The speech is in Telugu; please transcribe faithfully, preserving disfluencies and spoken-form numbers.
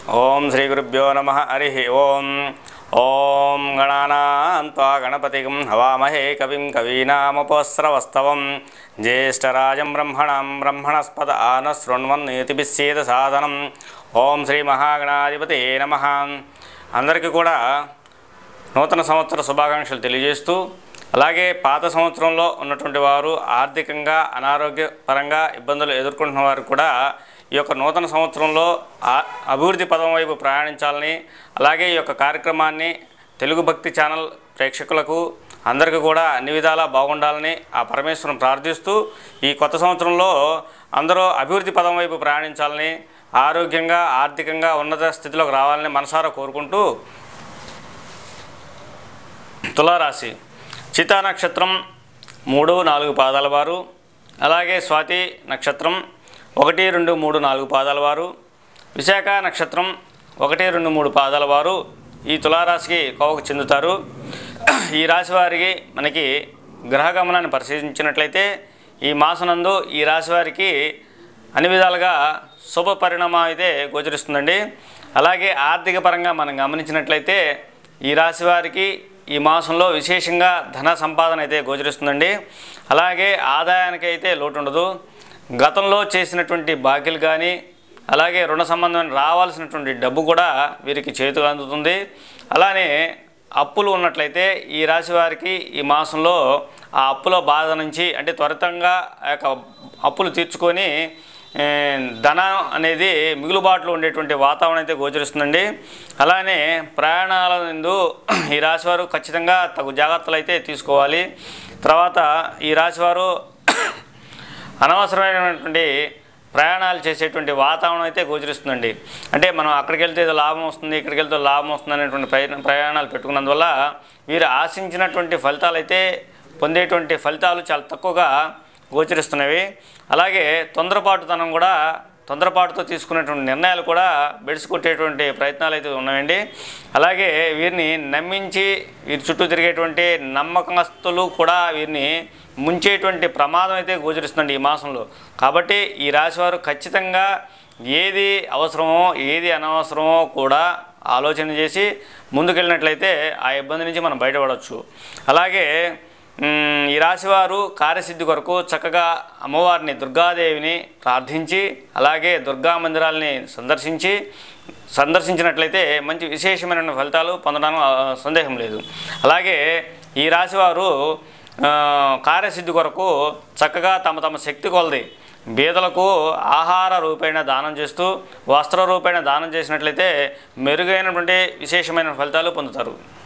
ఓం శ్రీ గురుభ్యో నమః. హరి ఓం. ఓం గణానాం త్వా గణపతిగం హవామహే కవిం కవీనాముపస్రవస్తవం జ్యేష్ఠరాజం బ్రహ్మణాం బ్రహ్మణస్పద ఆన శృణ్వన్నోతిభిస్సేద సాధనం. ఓం శ్రీ మహాగణాధిపతే నమః. అందరికీ కూడా నూతన సంవత్సర శుభాకాంక్షలు తెలియజేస్తూ, అలాగే పాత సంవత్సరంలో ఉన్నటువంటి వారు ఆర్థికంగా అనారోగ్యపరంగా ఇబ్బందులు ఎదుర్కొంటున్న వారు కూడా ఈ యొక్క నూతన సంవత్సరంలో అభివృద్ధి పదం వైపు ప్రయాణించాలని, అలాగే ఈ యొక్క కార్యక్రమాన్ని తెలుగు భక్తి ఛానల్ ప్రేక్షకులకు అందరికీ కూడా అన్ని విధాలా బాగుండాలని ఆ పరమేశ్వరుని ప్రార్థిస్తూ, ఈ కొత్త సంవత్సరంలో అందరూ అభివృద్ధి పదం వైపు ప్రయాణించాలని, ఆరోగ్యంగా ఆర్థికంగా ఉన్నత స్థితిలోకి రావాలని మనసారా కోరుకుంటూ, తులారాశి చితా నక్షత్రం మూడు నాలుగు పాదాల వారు, అలాగే స్వాతి నక్షత్రం ఒకటి రెండు మూడు నాలుగు పాదాల వారు, విశాఖ నక్షత్రం ఒకటి రెండు మూడు పాదాల వారు ఈ తులారాశికి కోవకు చెందుతారు. ఈ రాశి వారికి మనకి గ్రహగమనాన్ని పరిశీలించినట్లయితే ఈ మాసనందు ఈ రాశి వారికి అన్ని విధాలుగా శుభ పరిణామం అయితే గోచరిస్తుందండి. అలాగే ఆర్థిక పరంగా మనం గమనించినట్లయితే ఈ రాశి వారికి ఈ మాసంలో విశేషంగా ధన సంపాదన అయితే గోచరిస్తుందండి. అలాగే ఆదాయానికి అయితే లోటు ఉండదు. గతంలో చేసినటువంటి బాకీలు కానీ, అలాగే రుణ సంబంధమైన రావాల్సినటువంటి డబ్బు కూడా వీరికి చేతికి అందుతుంది. అలానే అప్పులు ఉన్నట్లయితే ఈ రాశి వారికి ఈ మాసంలో ఆ అప్పుల బాధ నుంచి అంటే త్వరితంగా ఆ యొక్క అప్పులు తీర్చుకొని ధనం అనేది మిగులుబాటులో ఉండేటువంటి వాతావరణం అయితే గోచరిస్తుందండి. అలానే ప్రయాణాల నందు ఈ రాశివారు ఖచ్చితంగా తగు జాగ్రత్తలు అయితే తీసుకోవాలి. తర్వాత ఈ రాశివారు అనవసరమైనటువంటి ప్రయాణాలు చేసేటువంటి వాతావరణం అయితే గోచరిస్తుందండి. అంటే మనం అక్కడికి వెళ్తే ఏదో లాభం వస్తుంది, ఇక్కడికి వెళ్తే లాభం వస్తుంది అనేటువంటి ప్రయత్న ప్రయాణాలు పెట్టుకున్నందువల్ల వీరు ఆశించినటువంటి ఫలితాలు అయితే పొందేటువంటి ఫలితాలు చాలా తక్కువగా గోచరిస్తున్నవి. అలాగే తొందరపాటుతనం కూడా తొందరపాటుతో తీసుకునేటువంటి నిర్ణయాలు కూడా బెడిసి కొట్టేటువంటి ప్రయత్నాలు అయితే ఉన్నాయండి. అలాగే వీరిని నమ్మించి వీరి చుట్టూ తిరిగేటువంటి నమ్మకస్తులు కూడా వీరిని ముంచేటువంటి ప్రమాదం అయితే గోచరిస్తుందండి ఈ మాసంలో. కాబట్టి ఈ రాశివారు ఖచ్చితంగా ఏది అవసరమో ఏది అనవసరమో కూడా ఆలోచన చేసి ముందుకెళ్ళినట్లయితే ఆ ఇబ్బంది నుంచి మనం బయటపడవచ్చు. అలాగే ఈ రాశివారు కార్యసిద్ధి కొరకు చక్కగా అమ్మవారిని దుర్గాదేవిని ప్రార్థించి, అలాగే దుర్గా మందిరాలని సందర్శించి సందర్శించినట్లయితే మంచి విశేషమైన ఫలితాలు పొందడానికి సందేహం లేదు. అలాగే ఈ రాశివారు కార్యసిద్ధి కొరకు చక్కగా తమ తమ శక్తి కొలది బీదలకు ఆహార రూపేణ దానం చేస్తూ, వస్త్ర రూపేణ దానం చేసినట్లయితే మెరుగైనటువంటి విశేషమైన ఫలితాలు పొందుతారు.